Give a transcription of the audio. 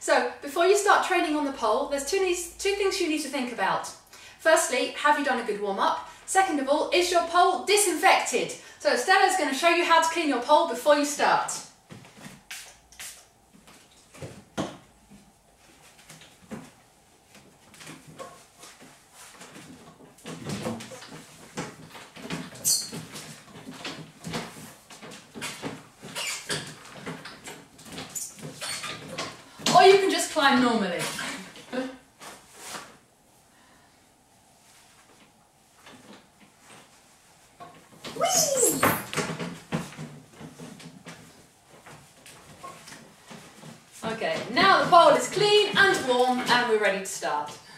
So before you start training on the pole, there's two things you need to think about. Firstly, have you done a good warm-up? Second of all, is your pole disinfected? So Stella's going to show you how to clean your pole before you start. Or you can just climb normally. Okay, now the pole is clean and warm and we're ready to start.